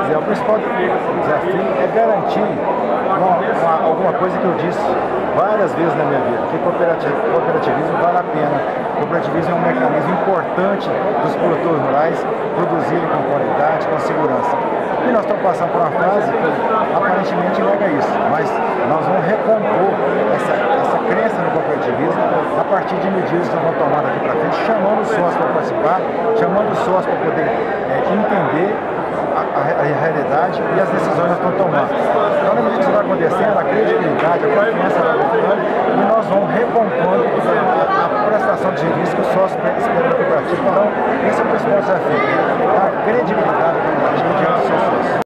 O principal desafio é garantir alguma coisa que eu disse várias vezes na minha vida, que cooperativismo vale a pena. Cooperativismo é um mecanismo importante dos produtores rurais produzirem com qualidade, com segurança. E nós estamos passando por uma fase que aparentemente nega isso, mas nós vamos recompor essa crença no cooperativismo a partir de medidas que nós vamos tomar daqui para frente, chamando os sócios para participar, chamando os sócios para poder entender a realidade e as decisões que nós estamos tomando. Então, na medida que isso vai acontecendo, a credibilidade, a confiança vai aumentando e nós vamos recompondo a prestação de serviço que o sócio espera da cooperativa. Então, esse é o principal desafio, a credibilidade da cooperativa diante dos seus sócios.